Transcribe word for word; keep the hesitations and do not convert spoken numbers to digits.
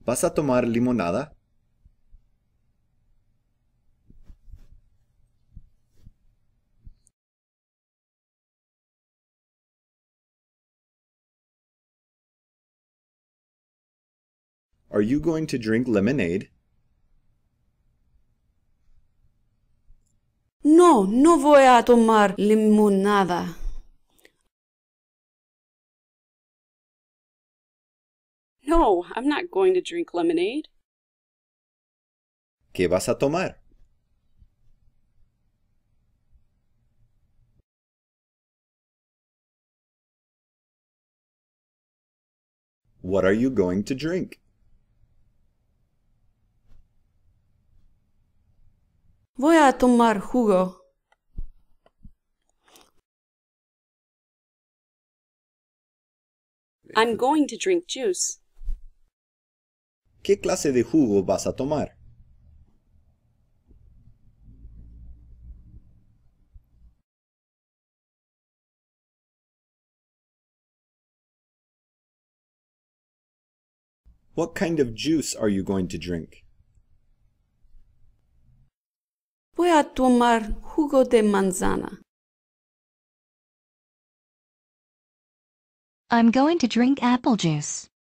¿Vas a tomar limonada? Are you going to drink lemonade? No, no voy a tomar limonada. No, I'm not going to drink lemonade. ¿Qué vas a tomar? What are you going to drink? Voy a tomar jugo. I'm going to drink juice. ¿Qué clase de jugo vas a tomar? What kind of juice are you going to drink? Voy a tomar jugo de manzana. I'm going to drink apple juice.